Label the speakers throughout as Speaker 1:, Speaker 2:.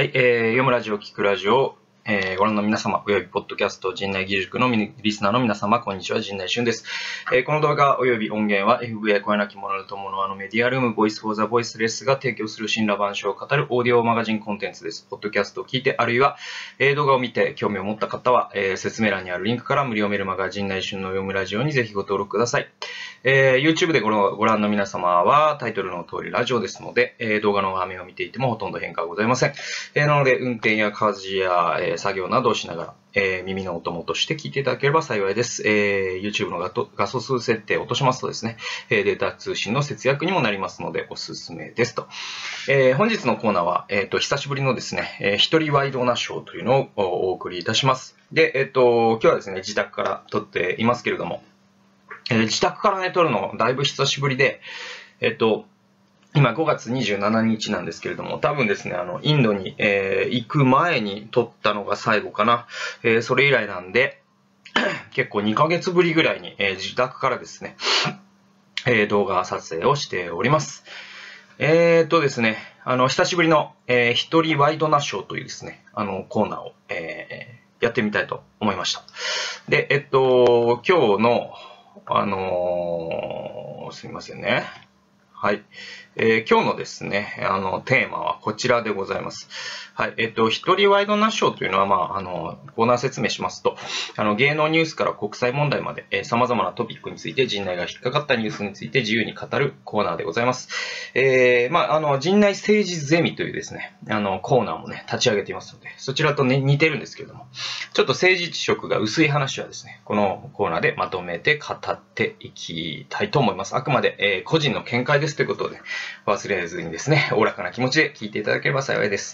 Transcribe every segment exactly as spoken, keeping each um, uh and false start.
Speaker 1: はい、えー、読むラジオ、聞くラジオ、えー、ご覧の皆様、およびポッドキャスト、陣内義塾のリスナーの皆様、こんにちは、陣内俊です。えー、この動画および音源は エフブイアイ 声なき者の友のあのメディアルーム、ボイスフォーザボイスレスが提供する神羅万象を語るオーディオマガジンコンテンツです。ポッドキャストを聞いて、あるいは、えー、動画を見て興味を持った方は、えー、説明欄にあるリンクから無料メルマガ陣内俊の読むラジオにぜひご登録ください。えー、YouTube でごご覧の皆様はタイトルの通りラジオですので、えー、動画の画面を見ていてもほとんど変化はございません。えー、なので、運転や家事や、えー、作業などをしながら、えー、耳のお供として聞いていただければ幸いです。えー、YouTube の画と画素数設定を落としますとですね、えー、データ通信の節約にもなりますのでおすすめですと。えー、本日のコーナーは、えーと、久しぶりのですね、えー、一人ワイドなショーというのをお送りいたします。で、えっと、今日はですね、自宅から撮っていますけれども、えー、自宅からね、撮るのだいぶ久しぶりで、えっと、今ごがつにじゅうしちにちなんですけれども、多分ですね、あの、インドに、えー、行く前に撮ったのが最後かな。えー、それ以来なんで、結構にかげつぶりぐらいに、えー、自宅からですね、えー、動画撮影をしております。えーっとですね、あの、久しぶりの、えー、一人ワイドナショーというですね、あの、コーナーを、えー、やってみたいと思いました。で、えっと、今日の、あのー、すみませんね。はい。えー、今日のですね、あの、テーマはこちらでございます。はい。えっと、一人ワイドナショーというのは、まあ、あの、コーナー説明しますと、あの、芸能ニュースから国際問題まで、えー、様々なトピックについて、陣内が引っかかったニュースについて自由に語るコーナーでございます。えー、まあ、あの、陣内政治ゼミというですね、あの、コーナーもね、立ち上げていますので、そちらとね、似てるんですけれども、ちょっと政治色が薄い話はですね、このコーナーでまとめて語っていきたいと思います。あくまで、えー、個人の見解ですということで、忘れずにですね、おおらかな気持ちで聞いていただければ幸いです。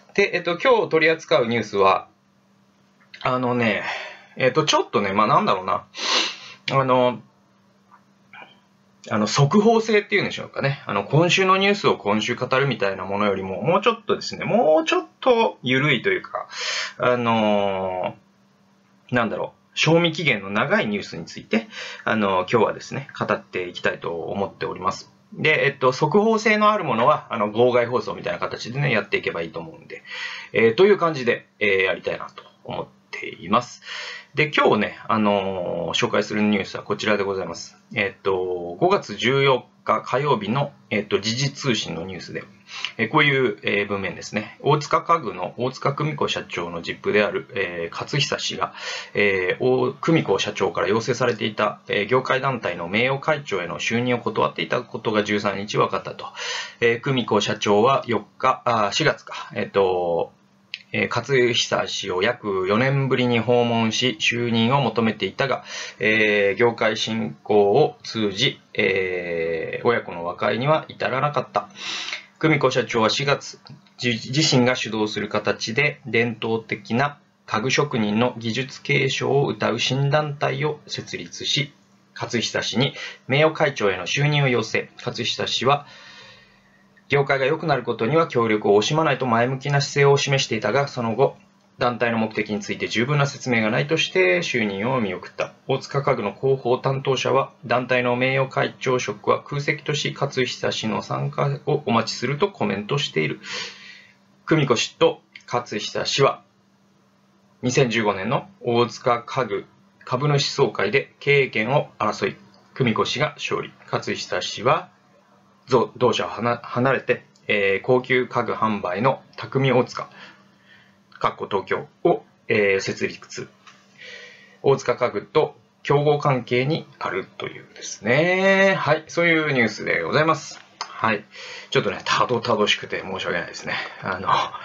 Speaker 1: で、えっと、今日取り扱うニュースは、あのね、えっと、ちょっとね、まあ、なんだろうな、あの、あの、速報性っていうんでしょうかね。あの、今週のニュースを今週語るみたいなものよりも、もうちょっとですね、もうちょっと緩いというか、あのー、なんだろう、賞味期限の長いニュースについて、あのー、今日はですね、語っていきたいと思っております。で、えっと、速報性のあるものは、あの、号外放送みたいな形でね、やっていけばいいと思うんで、えー、という感じで、えー、やりたいなと思っています。で、今日ね、あのー、紹介するニュースはこちらでございます。えっと、ごがつじゅうよっか火曜日の、えっと、時事通信のニュースで、えー、こういう、えー、文面ですね。大塚家具の大塚久美子社長のジップである、えー、勝久氏が、えー、大久美子社長から要請されていた、えー、業界団体の名誉会長への就任を断っていたことがじゅうさんにち分かったと。えー、久美子社長はよっか、あ、しがつか、えっと、えー、勝久氏を約よねんぶりに訪問し、就任を求めていたが、えー、業界振興を通じ、えー、親子の和解には至らなかった。久美子社長はしがつ、自身が主導する形で伝統的な家具職人の技術継承を謳う新団体を設立し、勝久氏に名誉会長への就任を要請。勝久氏は、業界が良くなることには協力を惜しまないと前向きな姿勢を示していたが、その後、団体の目的について十分な説明がないとして就任を見送った。大塚家具の広報担当者は、団体の名誉会長職は空席とし、勝久氏の参加をお待ちするとコメントしている。久美子氏と勝久氏は、にせんじゅうごねんの大塚家具株主総会で経営権を争い、久美子氏が勝利。勝久氏は、同社を離れて、えー、高級家具販売の匠大塚、かっこ東京を、えー、設立。大塚家具と競合関係にあるというですね。はい、そういうニュースでございます。はい。ちょっとね、たどたどしくて申し訳ないですね。あの、はい。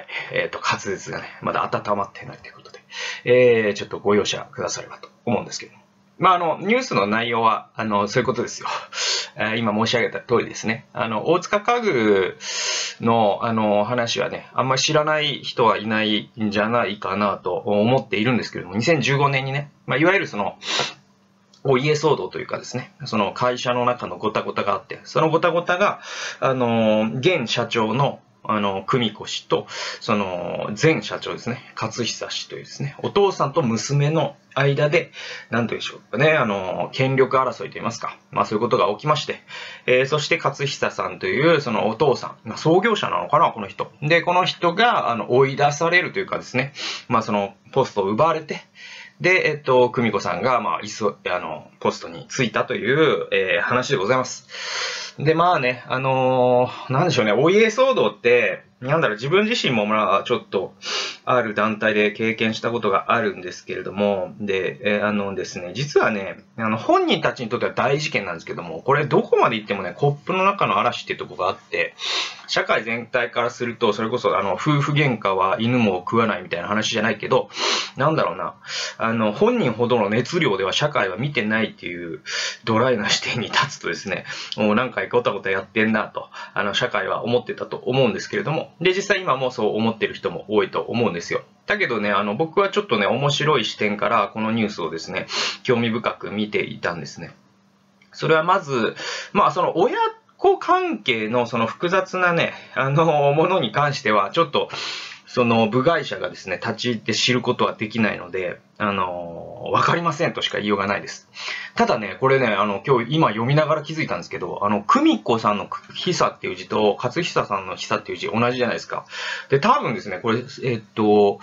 Speaker 1: えっと、滑舌がね、まだ温まってないということで、えー、ちょっとご容赦くださればと思うんですけども。まあ、あの、ニュースの内容は、あの、そういうことですよ。今申し上げた通りですね。あの、大塚家具の、あの、話はね、あんまり知らない人はいないんじゃないかなと思っているんですけれども、にせんじゅうごねんにね、まあ、いわゆるその、お家騒動というかですね、その会社の中のごたごたがあって、そのごたごたが、あの、現社長の、 あの、久美子氏と、その、前社長ですね、勝久氏というですね、お父さんと娘の間で、なんとでしょうかね、あの、権力争いといいますか、まあそういうことが起きまして、えー、そして勝久さんという、そのお父さん、まあ、創業者なのかな、この人。で、この人が、あの、追い出されるというかですね、まあその、ポストを奪われて、で、えっと、久美子さんが、まあ、いそ、あの、ポストに就いたという、えー、話でございます。で、まあね、あのー、なんでしょうね、お家騒動って、なんだろう、自分自身もまあ、ちょっと、ある団体で経験したことがあるんですけれども、で、えー、あのですね、実はね、あの、本人たちにとっては大事件なんですけども、これどこまで行ってもね、コップの中の嵐っていうところがあって、社会全体からすると、それこそ、あの、夫婦喧嘩は犬も食わないみたいな話じゃないけど、なんだろうな、あの、本人ほどの熱量では社会は見てないっていう、ドライな視点に立つとですね、もう何回ごたごたやってんなと、あの、社会は思ってたと思うんですけれども、で、実際今もそう思ってる人も多いと思うんですよ。だけどね、あの、僕はちょっとね、面白い視点からこのニュースをですね、興味深く見ていたんですね。それはまず、まあ、その親子関係のその複雑なね、あの、ものに関しては、ちょっと、その部外者がですね、立ち入って知ることはできないので、あの、わかりませんとしか言いようがないです。ただね、これね、あの、今日今読みながら気づいたんですけど、あの、久美子さんの久っていう字と、勝久さんの久っていう字同じじゃないですか。で、多分ですね、これ、えっと、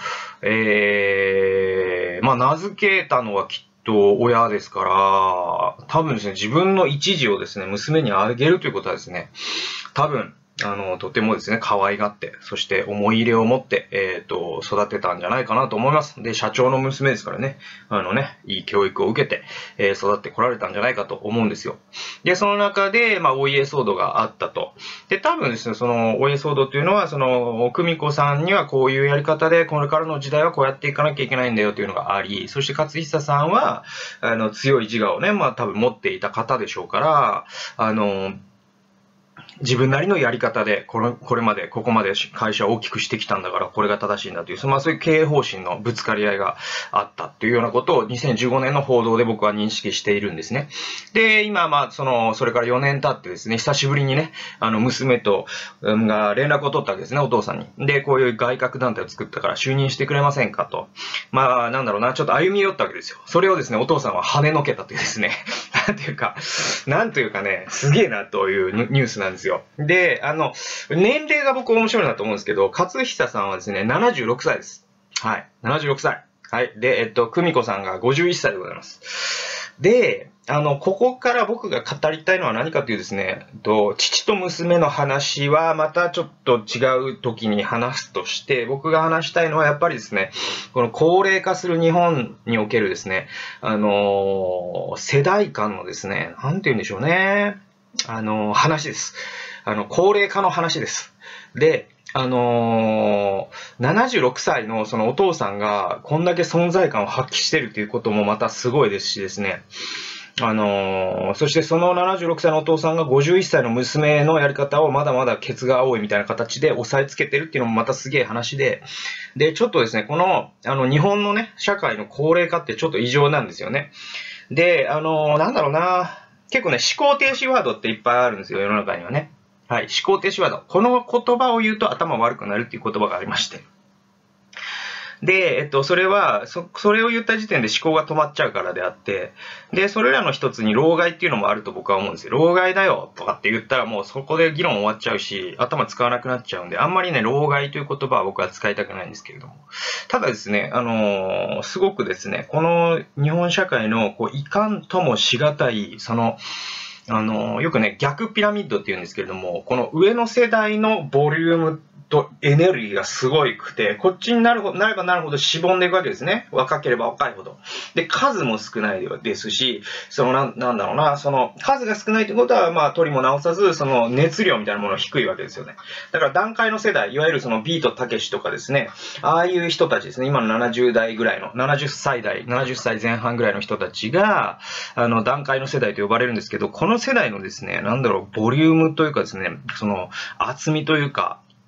Speaker 1: えー、まあ、名付けたのはきっと親ですから、多分ですね、自分の一字をですね、娘にあげるということはですね、多分、あの、とてもですね、可愛がって、そして思い入れを持って、えっと、育てたんじゃないかなと思います。で、社長の娘ですからね、あのね、いい教育を受けて、えー、育ってこられたんじゃないかと思うんですよ。で、その中で、まあ、お家騒動があったと。で、多分ですね、その、お家騒動というのは、その、久美子さんにはこういうやり方で、これからの時代はこうやっていかなきゃいけないんだよというのがあり、そして勝久さんは、あの、強い自我をね、まあ、多分持っていた方でしょうから、あの、自分なりのやり方でこれ、これまで、ここまで会社を大きくしてきたんだから、これが正しいんだという、まあそういう経営方針のぶつかり合いがあったというようなことをにせんじゅうごねんの報道で僕は認識しているんですね。で、今、まあ、その、それからよねん経ってですね、久しぶりにね、あの、娘と、が連絡を取ったわけですね、お父さんに。で、こういう外郭団体を作ったから就任してくれませんかと。まあ、なんだろうな、ちょっと歩み寄ったわけですよ。それをですね、お父さんは跳ねのけたというですね、なんていうか、なんというかね、すげえなというニュースなんですよ。で、あの、年齢が僕面白いなと思うんですけど、勝久さんはですね、ななじゅうろくさいです。はい。ななじゅうろくさい。はい。で、えっと、久美子さんがごじゅういっさいでございます。で、あの、ここから僕が語りたいのは何かというですね、と父と娘の話はまたちょっと違う時に話すとして、僕が話したいのはやっぱりですね、この高齢化する日本におけるですね、あのー、世代間のですね、なんて言うんでしょうね、あのー、話です。あの、高齢化の話です。で、あのー、ななじゅうろくさいのそのお父さんがこんだけ存在感を発揮してるということもまたすごいですしですね、あのー、そしてそのななじゅうろくさいのお父さんがごじゅういっさいの娘のやり方をまだまだケツが青いみたいな形で押さえつけてるっていうのもまたすげえ話で、で、ちょっとですね、この、あの、日本のね、社会の高齢化ってちょっと異常なんですよね。で、あのー、なんだろうな、結構ね、思考停止ワードっていっぱいあるんですよ、世の中にはね。はい、思考停止ワード。この言葉を言うと頭悪くなるっていう言葉がありまして。で、えっと、それは、そ、それを言った時点で思考が止まっちゃうからであって、で、それらの一つに老害っていうのもあると僕は思うんですよ。老害だよとかって言ったらもうそこで議論終わっちゃうし、頭使わなくなっちゃうんで、あんまりね、老害という言葉は僕は使いたくないんですけれども。ただですね、あのー、すごくですね、この日本社会の、こう、いかんともしがたい、その、あの、よくね、逆ピラミッドって言うんですけれども、この上の世代のボリュームとエネルギーがすごいくて、こっちになるほど、なればなるほどしぼんでいくわけですね。若ければ若いほど。で、数も少ないですし、そのな、なんだろうな、その数が少ないってことは、まあ、取りも直さず、その熱量みたいなものが低いわけですよね。だから段階の世代、いわゆるそのビートたけしとかですね、ああいう人たちですね、今のななじゅうだいぐらいの、ななじゅっさい代、ななじゅっさいぜん半ぐらいの人たちが、あの、段階の世代と呼ばれるんですけど、この世代のですね、なんだろう、ボリュームというかですね、その厚みというか、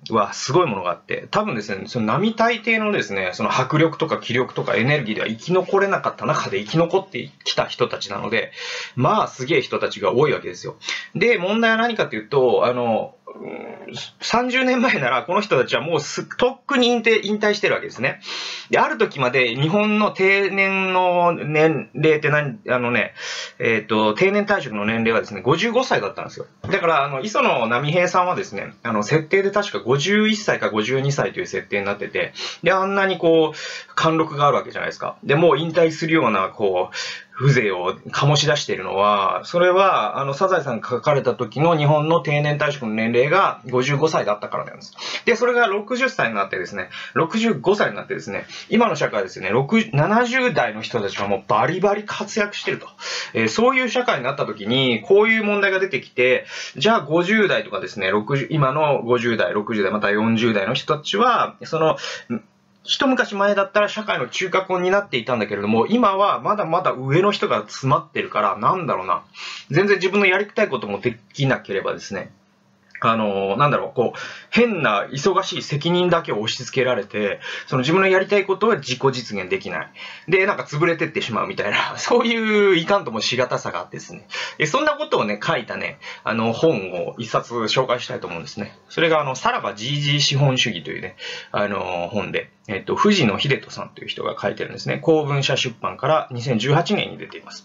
Speaker 1: はすごいものがあって、多分ですね、その並大抵のですね、その迫力とか気力とかエネルギーでは生き残れなかった中で生き残ってきた人たちなので、まあすげえ人たちが多いわけですよ。で、問題は何かというと、あの、さんじゅうねんまえならこの人たちはもうすとっくに引退、引退してるわけですね。で、ある時まで日本の定年の年齢って何、あのね、えっと、定年退職の年齢はですね、ごじゅうごさいだったんですよ。だから、あの、磯野波平さんはですね、あの、設定で確かごじゅういっさいかごじゅうにさいという設定になってて、で、あんなにこう、貫禄があるわけじゃないですか。で、もう引退するような、こう、風情を醸し出しているのは、それは、あの、サザエさんが書かれた時の日本の定年退職の年齢がごじゅうごさいだったからなんです。で、それがろくじゅっさいになってですね、ろくじゅうごさいになってですね、今の社会ですね、ななじゅうだいの人たちはもうバリバリ活躍してると。えー、そういう社会になった時に、こういう問題が出てきて、じゃあごじゅうだいとかですね、ろくじゅう今のごじゅうだい、ろくじゅうだい、またよんじゅうだいの人たちは、その、一昔前だったら社会の中核を担っていたんだけれども、今はまだまだ上の人が詰まってるから、なんだろうな。全然自分のやりたいこともできなければですね、あの、なんだろう、こう、変な忙しい責任だけを押し付けられて、その自分のやりたいことは自己実現できない。で、なんか潰れてってしまうみたいな、そういういかんともしがたさがあってですね。で、そんなことをね、書いたね、あの、本を一冊紹介したいと思うんですね。それが、あの、さらば ジージー 資本主義というね、あの、本で、えっと、藤野秀人さんという人が書いてるんですね。公文社出版からにせんじゅうはちねんに出ています。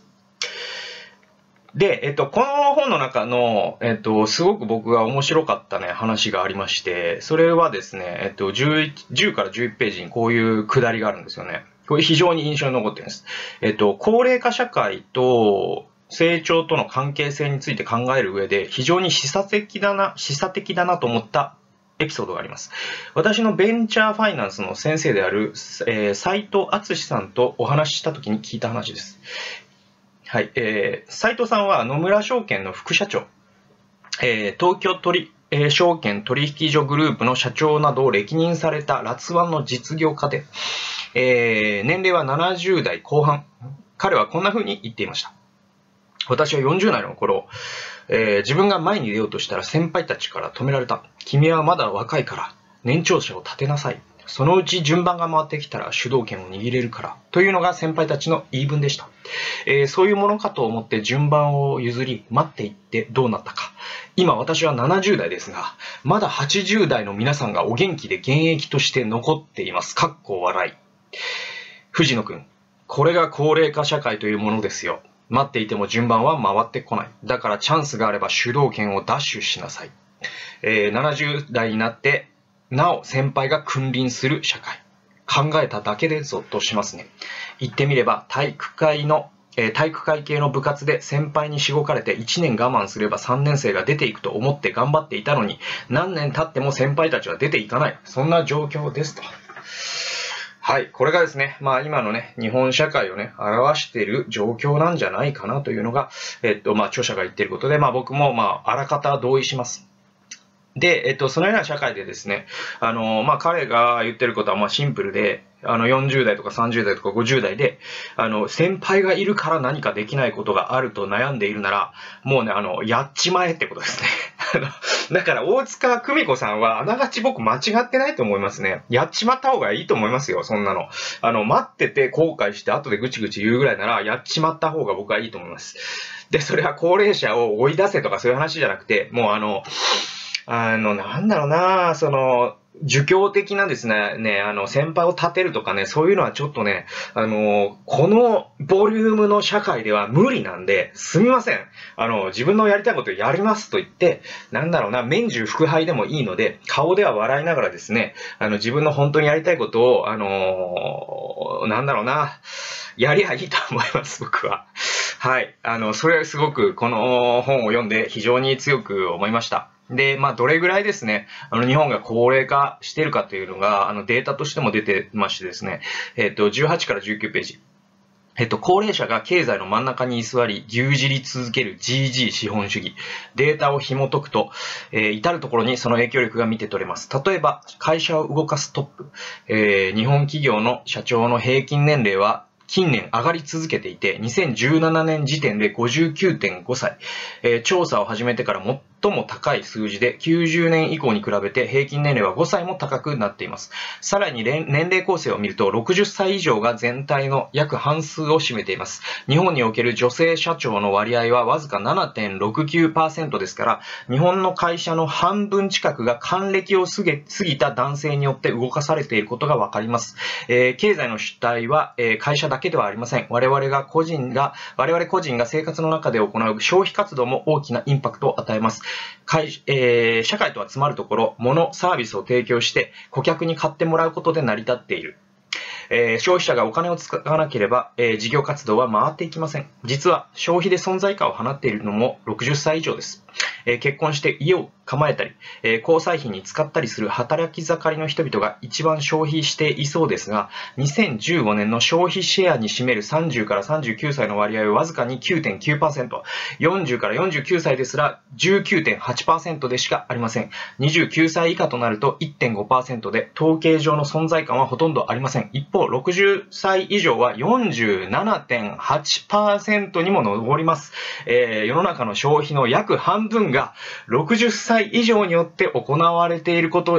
Speaker 1: で、えっと、この本の中の、えっと、すごく僕が面白かったね、話がありまして、それはですね、えっと、じゅうからじゅういちページにこういうくだりがあるんですよね。これ非常に印象に残ってるんです。えっと、高齢化社会と成長との関係性について考える上で、非常に示唆的だな、示唆的だなと思ったエピソードがあります。私のベンチャーファイナンスの先生である、えー、斉藤敦さんとお話しした時に聞いた話です。はい、えー、斉藤さんは野村証券の副社長、えー、東京取、えー、証券取引所グループの社長などを歴任された辣腕の実業家で、えー、年齢はななじゅうだいこう半。彼はこんな風に言っていました。私はよんじゅうだいの頃、えー、自分が前に出ようとしたら先輩たちから止められた。君はまだ若いから年長者を立てなさい。そのうち順番が回ってきたら主導権を握れるから。というのが先輩たちの言い分でした。えー、そういうものかと思って順番を譲り待っていってどうなったか。今私はななじゅうだいですが、まだはちじゅうだいの皆さんがお元気で現役として残っています。かっこ笑い。藤野くん、これが高齢化社会というものですよ。待っていても順番は回ってこない。だからチャンスがあれば主導権を奪取しなさい。えー、ななじゅうだいになってなお先輩が君臨する社会。考えただけでゾッとしますね。言ってみれば体育会の、えー、体育会系の部活で先輩にしごかれていちねん我慢すればさんねん生が出ていくと思って頑張っていたのに、何年経っても先輩たちは出ていかない。そんな状況ですと。はい。これがですね、まあ今のね、日本社会をね、表している状況なんじゃないかなというのが、えっと、まあ著者が言っていることで、まあ僕もまああらかた同意します。で、えっと、そのような社会でですね、あの、まあ、彼が言ってることは、まあ、シンプルで、あの、よんじゅうだいとかさんじゅうだいとかごじゅうだいで、あの、先輩がいるから何かできないことがあると悩んでいるなら、もうね、あの、やっちまえってことですね。あの、だから、大塚久美子さんは、あながち僕間違ってないと思いますね。やっちまった方がいいと思いますよ、そんなの。あの、待ってて後悔して後でぐちぐち言うぐらいなら、やっちまった方が僕はいいと思います。で、それは高齢者を追い出せとかそういう話じゃなくて、もうあの、あの、なんだろうな、その、儒教的なですね、ね、あの、先輩を立てるとかね、そういうのはちょっとね、あの、このボリュームの社会では無理なんで、すみません。あの、自分のやりたいことをやりますと言って、なんだろうな、免従腹背でもいいので、顔では笑いながらですね、あの、自分の本当にやりたいことを、あの、なんだろうな、やりゃいいと思います、僕は。はい。あの、それはすごくこの本を読んで非常に強く思いました。で、まあ、どれぐらいですね、あの、日本が高齢化しているかというのが、あの、データとしても出てましてですね、えっと、じゅうはちからじゅうきゅうページ。えっと、高齢者が経済の真ん中に居座り、牛耳り続ける ジージー 資本主義。データを紐解くと、えー、至るところにその影響力が見て取れます。例えば、会社を動かすトップ。えー、日本企業の社長の平均年齢は、近年上がり続けていて、にせんじゅうななねん時点で ごじゅうきゅうてんごさい、えー、調査を始めてから最も高い数字で、きゅうじゅうねん以降に比べて平均年齢はごさいも高くなっています。さらに年齢構成を見ると、ろくじゅっさい以上が全体の約半数を占めています。日本における女性社長の割合はわずか ななてんろくきゅうパーセント ですから、日本の会社の半分近くが還暦を過ぎ、過ぎた男性によって動かされていることがわかります。えー、経済の主体は、えー、会社だけではありません。我々が個人が、我々個人が生活の中で行う消費活動も大きなインパクトを与えます。会えー、社会とはつまるところ、物、サービスを提供して顧客に買ってもらうことで成り立っている。えー、消費者がお金を使わなければ、えー、事業活動は回っていきません。実は消費で存在感を放っているのもろくじゅっさい以上です。えー、結婚して家を構えたり、えー、交際費に使ったりする働き盛りの人々が一番消費していそうですが、にせんじゅうごねんの消費シェアに占めるさんじゅうからさんじゅうきゅうさいの割合はわずかに きゅうてんきゅうパーセント、よんじゅうからよんじゅうきゅうさいですら じゅうきゅうてんはちパーセント でしかありません。にじゅうきゅうさい以下となると いってんごパーセント で、統計上の存在感はほとんどありません。一方、ろくじゅっさい以上は よんじゅうななてんはちパーセント にも上ります。えー、世の中の消費の約半分がろくじゅっさい以上によって行われていることって、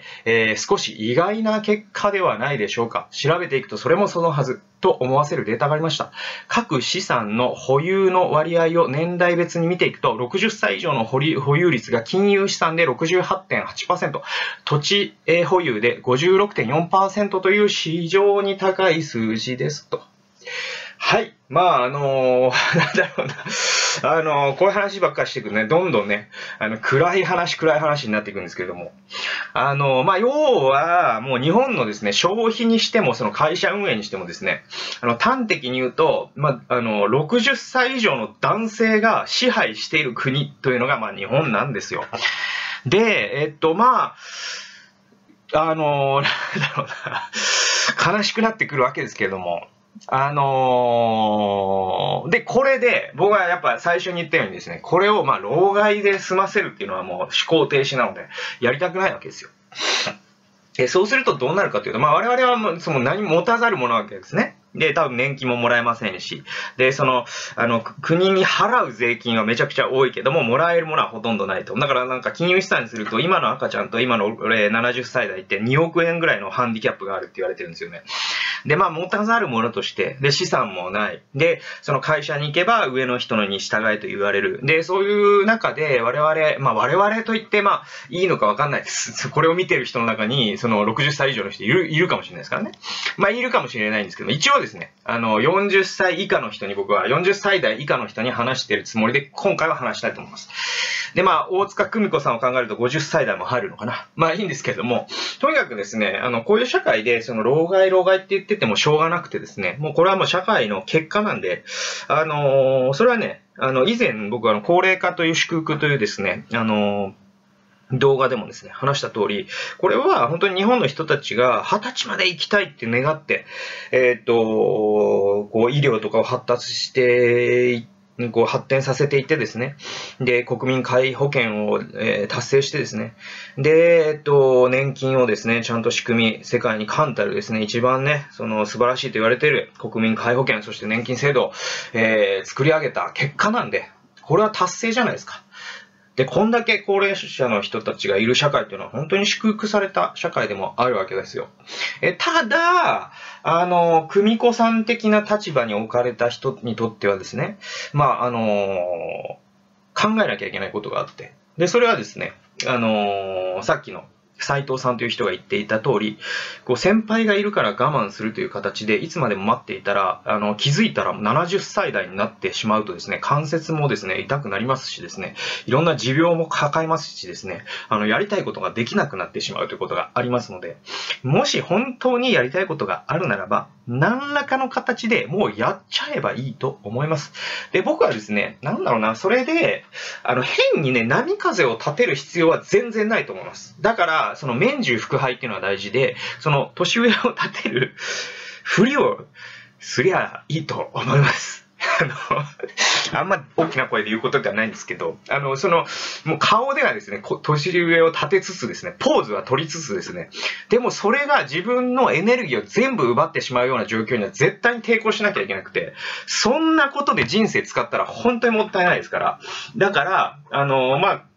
Speaker 1: えー、少し意外な結果ではないでしょうか。調べていくとそれもそのはずと思わせるデータがありました。各資産の保有の割合を年代別に見ていくと、ろくじゅっさい以上の保有率が金融資産で ろくじゅうはちてんはちパーセント、土地保有で ごじゅうろくてんよんパーセント という非常に高い数字ですと。はい。まあ、あのー、なんだろうな。あのー、こういう話ばっかりしていくとね、どんどんね、あの、暗い話、暗い話になっていくんですけれども。あのー、まあ、要は、もう日本のですね、消費にしても、その会社運営にしてもですね、あの、端的に言うと、まあ、あの、ろくじゅっさい以上の男性が支配している国というのが、まあ、日本なんですよ。で、えっと、まあ、あのー、なんだろうな、悲しくなってくるわけですけれども、あのー、で、これで、僕はやっぱ最初に言ったようにですね、これをまあ、老害で済ませるっていうのはもう思考停止なので、やりたくないわけですよ。えそうするとどうなるかというと、まあ、我々はもうその何も持たざるものなわけですね。で、多分年金ももらえませんし、で、その、あの、国に払う税金はめちゃくちゃ多いけども、もらえるものはほとんどないと。だからなんか金融資産にすると、今の赤ちゃんと今の、えー、ななじゅっさい代ってにおくえんぐらいのハンディキャップがあるって言われてるんですよね。で、まあ、持たざるものとして、で、資産もない。で、その会社に行けば上の人のに従えと言われる。で、そういう中で我々、まあ、我々と言って、まあ、いいのかわかんないです。これを見てる人の中に、そのろくじゅっさい以上の人いる、いるかもしれないですからね。まあ、いるかもしれないんですけど、一応ですね、あの、よんじゅっさい以下の人に僕は、よんじゅっさい代以下の人に話してるつもりで、今回は話したいと思います。で、まあ、大塚久美子さんを考えるとごじゅっさい代も入るのかな。まあ、いいんですけれども、とにかくですね、あの、こういう社会で、その、老害、老害って言っててもしょうがなくてですね、もうこれはもう社会の結果なんで、あのー、それはね、あの、以前僕はあの、高齢化という祝福というですね、あのー、動画でもですね、話した通り、これは本当に日本の人たちがはたちまで生きたいって願って、えっと、こう医療とかを発達していって、こう発展させていってですね。で、国民皆保険を、えー、達成してですね。で、えっと、年金をですね、ちゃんと仕組み、世界に冠たるですね、一番ね、その素晴らしいと言われている国民皆保険、そして年金制度を、えー、作り上げた結果なんで、これは達成じゃないですか。で、こんだけ高齢者の人たちがいる社会っていうのは本当に祝福された社会でもあるわけですよ。え、ただ、あの、久美子さん的な立場に置かれた人にとってはですね、まあ、あの、考えなきゃいけないことがあって。で、それはですね、あの、さっきの斉藤さんという人が言っていた通り、こう先輩がいるから我慢するという形でいつまでも待っていたら、あの気づいたらななじゅっさい代になってしまうとですね、関節もですね、痛くなりますしですね、いろんな持病も抱えますしですね、あのやりたいことができなくなってしまうということがありますので、もし本当にやりたいことがあるならば、何らかの形でもうやっちゃえばいいと思います。で、僕はですね、なんだろうな、それで、あの変にね、波風を立てる必要は全然ないと思います。だから、その免従腹背っていうのは大事で、その年上を立てるふりをすりゃいいと思います。あの、あんま大きな声で言うことではないんですけど、あの、その、もう顔ではですね、年上を立てつつですね、ポーズは取りつつですね、でもそれが自分のエネルギーを全部奪ってしまうような状況には絶対に抵抗しなきゃいけなくて、そんなことで人生使ったら本当にもったいないですから、だから、あの、まあ、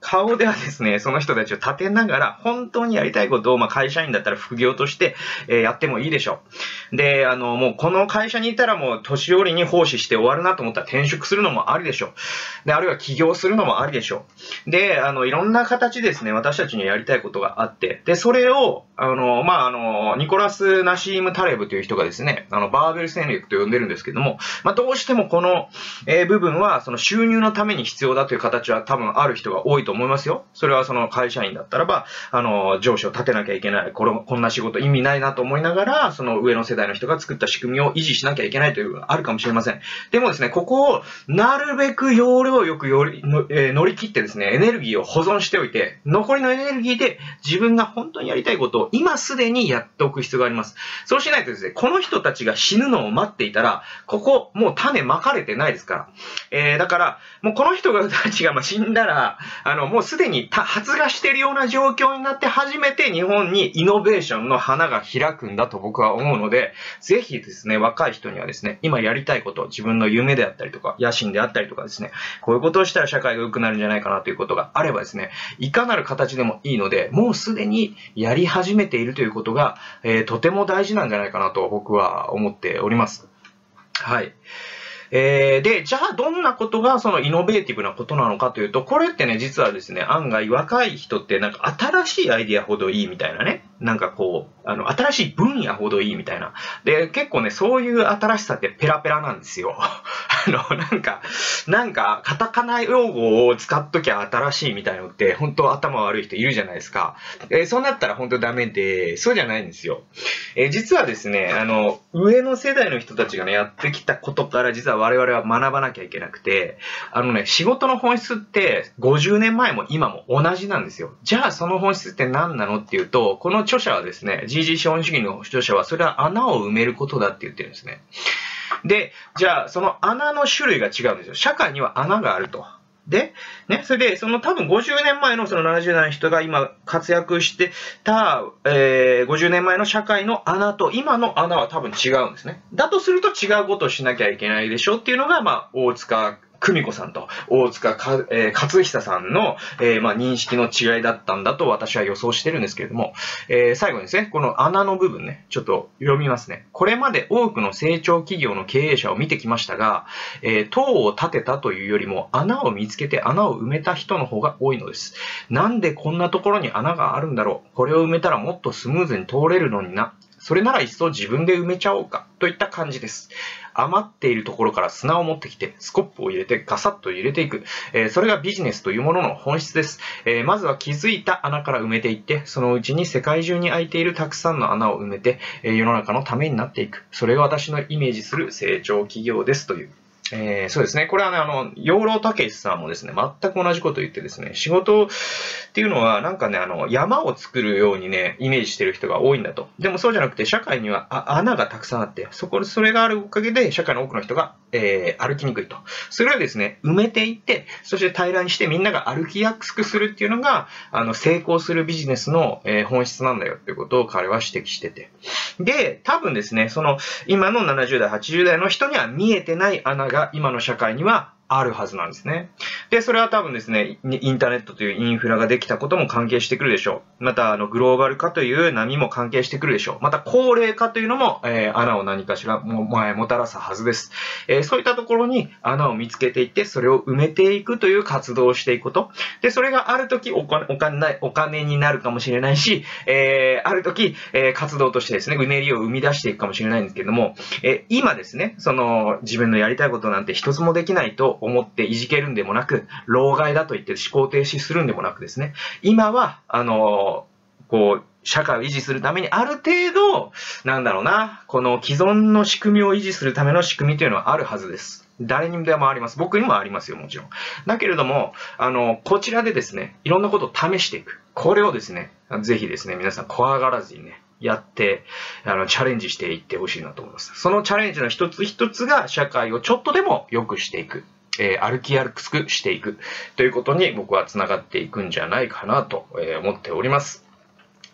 Speaker 1: 顔ではですね、その人たちを立てながら、本当にやりたいことを、まあ、会社員だったら副業として、えー、やってもいいでしょう。で、あの、もうこの会社にいたらもう年寄りに奉仕して終わるなと思ったら転職するのもありでしょう。で、あるいは起業するのもありでしょう。で、あの、いろんな形ですね、私たちにやりたいことがあって、で、それを、あの、まあ、あの、ニコラス・ナシーム・タレブという人がですね、あの、バーベル戦略と呼んでるんですけども、まあ、どうしてもこの、えー、部分は、その収入のために必要だという形は多分ある人が多いと思いますよ。それはその会社員だったらば、あの、上司を立てなきゃいけない。これ、こんな仕事意味ないなと思いながら、その上の世代の人が作った仕組みを維持しなきゃいけないというのがあるかもしれません。でもですね、ここをなるべく要領よくよりの、えー、乗り切ってですね、エネルギーを保存しておいて、残りのエネルギーで自分が本当にやりたいことを今すでにやっておく必要があります。そうしないとですね、この人たちが死ぬのを待っていたら、ここもう種まかれてないですから。えー、だから、もうこの人たちが死んだら、あの、もうすでに発芽しているような状況になって初めて日本にイノベーションの花が開くんだと僕は思うので、ぜひですね、若い人にはですね、今やりたいこと、自分の夢であったりとか、野心であったりとかですね、こういうことをしたら社会が良くなるんじゃないかなということがあればですね、いかなる形でもいいので、もうすでにやり始めているということが、えー、とても大事なんじゃないかなと僕は思っております。はい。えー、で、じゃあどんなことがそのイノベーティブなことなのかというと、これってね、実はですね、案外若い人ってなんか新しいアイディアほどいいみたいなね、なんかこう、あの、新しい分野ほどいいみたいな。で、結構ね、そういう新しさってペラペラなんですよ。あの、なんか、なんか、カタカナ用語を使っときゃ新しいみたいなのって、本当頭悪い人いるじゃないですか。えー、そうなったら本当ダメで、そうじゃないんですよ。えー、実はですね、あの、上の世代の人たちがね、やってきたことから、実は我々は学ばなきゃいけなくて、あのね、仕事の本質ってごじゅうねんまえも今も同じなんですよ。じゃあその本質って何なのっていうと、この著者はですね、ジージー 資本主義の著者はそれは穴を埋めることだって言ってるんですね。で、じゃあその穴の種類が違うんですよ。社会には穴があると。で、ね、それで、その多分ごじゅうねんまえのそのななじゅう代の人が今活躍してた、えー、ごじゅうねんまえの社会の穴と今の穴は多分違うんですね。だとすると違うことをしなきゃいけないでしょっていうのが、まあ、大塚久美子さんと大塚か、えー、勝久さんの、えーまあ、認識の違いだったんだと私は予想してるんですけれども、えー、最後にですね、この穴の部分ね、ちょっと読みますね。これまで多くの成長企業の経営者を見てきましたが、えー、塔を建てたというよりも穴を見つけて穴を埋めた人の方が多いのです。なんでこんなところに穴があるんだろう。これを埋めたらもっとスムーズに通れるのにな。それならいっそ自分で埋めちゃおうか。といった感じです。余っているところから砂を持ってきて、スコップを入れてガサッと入れていく。えー、それがビジネスというものの本質です。えー、まずは気づいた穴から埋めていって、そのうちに世界中に開いているたくさんの穴を埋めて、えー、世の中のためになっていく。それが私のイメージする成長企業ですという。えー、そうですね。これはね、あの、養老孟司さんもですね、全く同じことを言ってですね、仕事っていうのは、なんかね、あの、山を作るようにね、イメージしてる人が多いんだと。でもそうじゃなくて、社会にはあ穴がたくさんあって、そこ、それがあるおかげで、社会の多くの人が、えー、歩きにくいと。それをですね、埋めていって、そして平らにしてみんなが歩きやすくするっていうのが、あの、成功するビジネスの、えー、本質なんだよっていうことを彼は指摘してて。で、多分ですね、その、今のななじゅう代、はちじゅう代の人には見えてない穴が今の社会にはあるはずなんですね。で、それは多分ですね、インターネットというインフラができたことも関係してくるでしょう。また、あの、グローバル化という波も関係してくるでしょう。また、高齢化というのも、えー、穴を何かしらも、も、もたらすはずです。えー、そういったところに穴を見つけていって、それを埋めていくという活動をしていくこと。で、それがあるときお金、お金、お金になるかもしれないし、えー、あるとき、えー、活動としてですね、うねりを生み出していくかもしれないんですけども、えー、今ですね、その、自分のやりたいことなんて一つもできないと思っていじけるんでもなく、老害だと言って思考停止するんでもなくですね、今は、あの、こう、社会を維持するためにある程度、なんだろうな、この既存の仕組みを維持するための仕組みというのはあるはずです。誰にでもあります。僕にもありますよ、もちろん。だけれども、あの、こちらでですね、いろんなことを試していく。これをですね、ぜひですね、皆さん怖がらずにね、やって、あの、チャレンジしていってほしいなと思います。そのチャレンジの一つ一つが社会をちょっとでも良くしていく。えー、歩きやすくしていくということに僕はつながっていくんじゃないかなと思っております。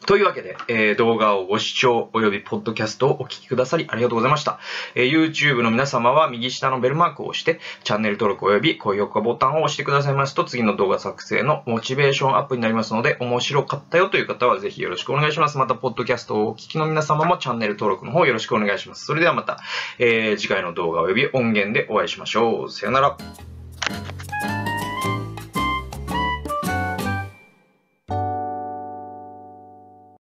Speaker 1: というわけで、えー、動画をご視聴及びポッドキャストをお聞きくださりありがとうございました。えー、YouTube の皆様は右下のベルマークを押して、チャンネル登録及び高評価ボタンを押してくださいますと、次の動画作成のモチベーションアップになりますので、面白かったよという方はぜひよろしくお願いします。また、ポッドキャストをお聞きの皆様もチャンネル登録の方よろしくお願いします。それではまた、えー、次回の動画及び音源でお会いしましょう。さよなら。